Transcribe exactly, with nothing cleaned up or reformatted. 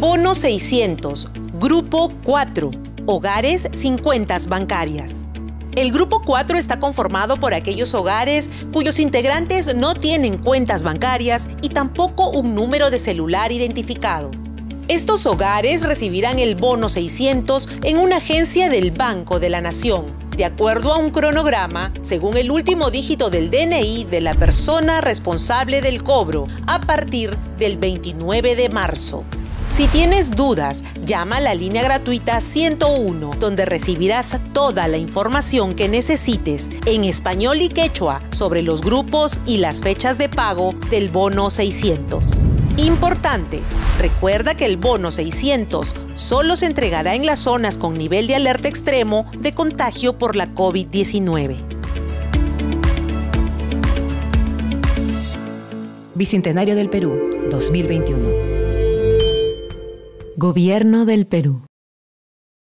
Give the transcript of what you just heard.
Bono seiscientos, Grupo cuatro, hogares sin cuentas bancarias. El Grupo cuatro está conformado por aquellos hogares cuyos integrantes no tienen cuentas bancarias y tampoco un número de celular identificado. Estos hogares recibirán el Bono seiscientos en una agencia del Banco de la Nación, de acuerdo a un cronograma, según el último dígito del D N I de la persona responsable del cobro, a partir del veintinueve de marzo. Si tienes dudas, llama a la línea gratuita ciento uno, donde recibirás toda la información que necesites en español y quechua sobre los grupos y las fechas de pago del Bono seiscientos. Importante, recuerda que el Bono seiscientos solo se entregará en las zonas con nivel de alerta extremo de contagio por la COVID diecinueve. Bicentenario del Perú, dos mil veintiuno. Gobierno del Perú.